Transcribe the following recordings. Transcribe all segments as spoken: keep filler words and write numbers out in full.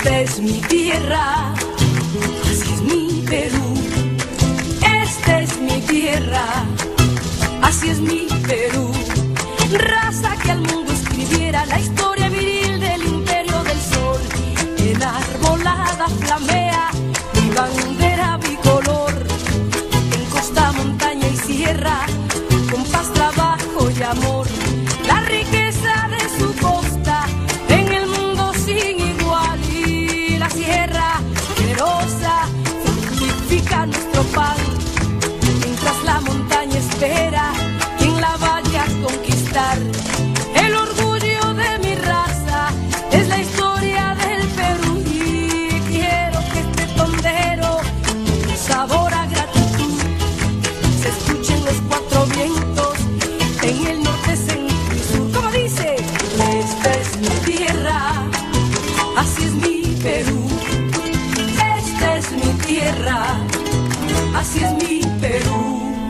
Esta es mi tierra, así es mi Perú. Esta es mi tierra, así es mi Perú. Raza que al mundo escribiera la historia viril del imperio del sol. Enarbolada flamea mi bandera bicolor. En costa, montaña y sierra, con paz, trabajo y amor. La riqueza de su costa en el mundo sin igual. Y la sierra generosa fructifica nuestro pan. Mientras la montaña espera quien la vaya a conquistar. El orgullo de mi raza es la historia del Perú. Y quiero que este tondero, con sabor a gratitud, se escuchen los cuatro vientos en el norte, centro y sur. Como dice, esta es mi tierra, así es mi Perú. Esta es mi tierra, así es mi Perú.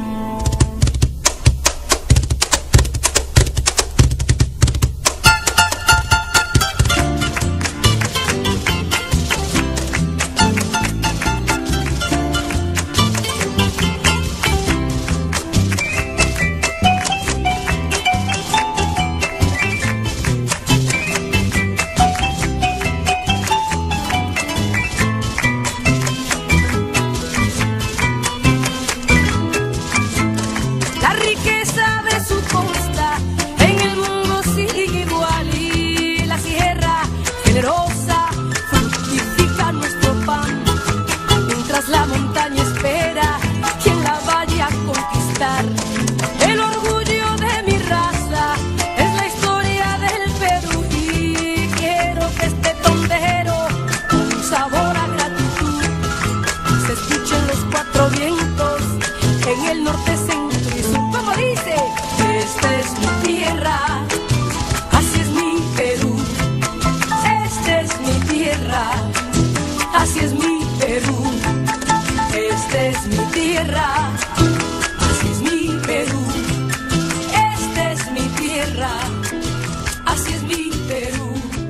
El orgullo de mi raza es la historia del Perú. Y quiero que este tondero, con sabor a gratitud, se escuchen los cuatro vientos en el norte, centro y sur. Como dice, esta es mi tierra, así es mi Perú. Esta es mi tierra, así es mi Perú. Esta es mi tierra, así es mi Perú. Esta es mi tierra, así es mi Perú.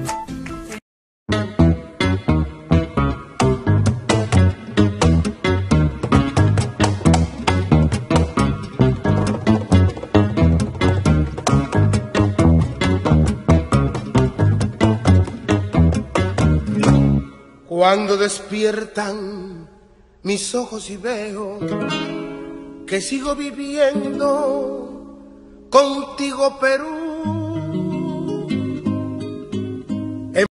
Cuando despiertan mis ojos y veo que sigo viviendo contigo, Perú,